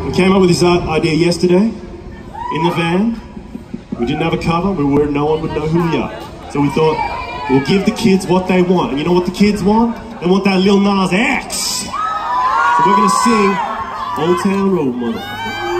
We came up with this idea yesterday in the van. We didn't have a cover, no one would know who we are. So we thought, we'll give the kids what they want. And you know what the kids want? They want that Lil Nas X. So we're gonna sing Old Town Road, motherfucker.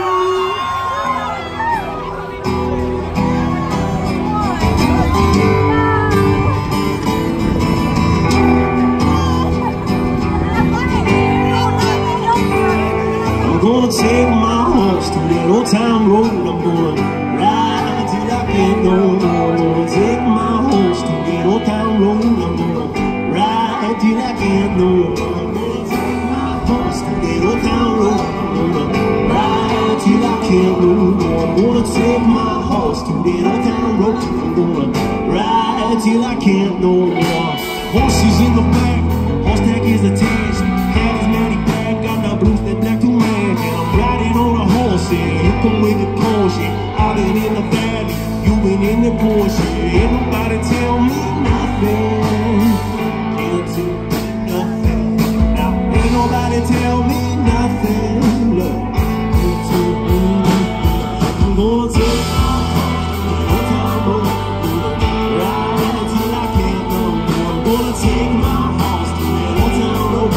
I'm gonna take my horse to that old town road. I'm gonna ride till I can't no more. I'm gonna take my horse to that old town road. I'm gonna ride till I can't no more. I'm gonna take my horse to that old town road. I'm gonna ride till I can't no more. I'm gonna take my horse to that old town road. I'm gonna ride till I can't no more. Horses in the back, horse tag is attached. Charismatic bag, got the blues that black to man. And I'm riding on a horse, and you come with the Porsche. I've been in the valley, you been in the Porsche. Ain't nobody tell me nothing. Can't do nothing. Now ain't nobody tell me nothing. Look, can't do nothing. I'm gonna take my horse to the old town road. Ride till I can't no more. I'm gonna take my horse to the old town road.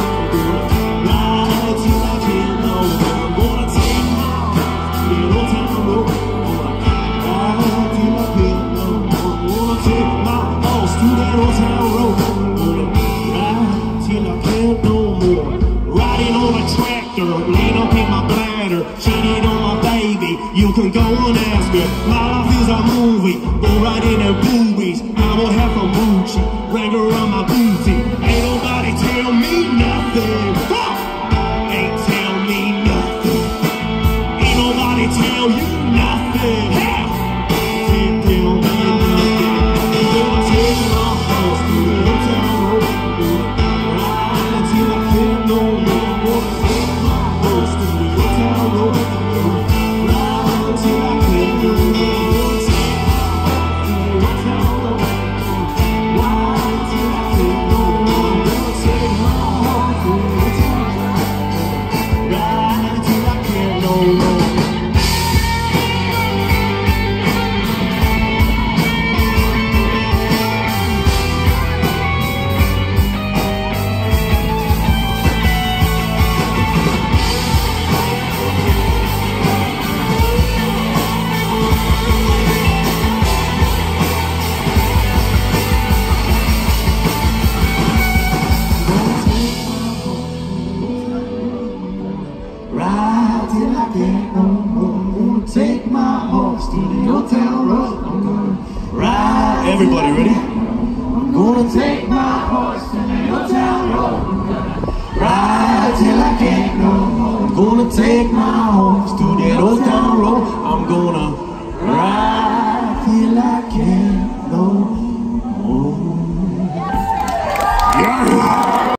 Ride till I can't no more. I'm gonna take my horse to the old town road. Ride till I can't no more. I'm gonna take my horse to that old town road. Ride till I can't no more. Riding on a tractor, lean up in my bladder, cheating on my baby. You can go and ask her. My life is a movie, go right in her boobies. I won't have a moochie, wrang around my booty. Ain't nobody tell me nothing. Huh! Ain't tell me nothing. Ain't nobody tell you nothing. Hey! Can't tell me nothing. I'm gonna take my horse to the old town road. Ride till I can't no more. I'm gonna take my horse to the old town road. Ride till I can't no more. I'm gonna take my horse to the old town road. Ride till I can't no more. I'm gonna take my horse to the old town road. Ride till I can't no more. Ride till I can't no more. I'm gonna take my horse to the old town road. I'm gonna ride. Everybody ready? I'm gonna take my horse to the old town road. I'm gonna ride till I can't no more. I'm gonna take my horse to that old town road. I'm gonna ride.